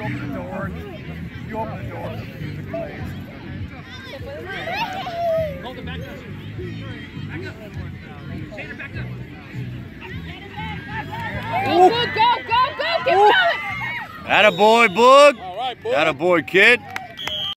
open the door. You open the door. The music plays. Hold it back up. Back up. Shader, back up. Go, go, go, go! Keep going! Attaboy, Boog. All right, Boog. Attaboy, kid.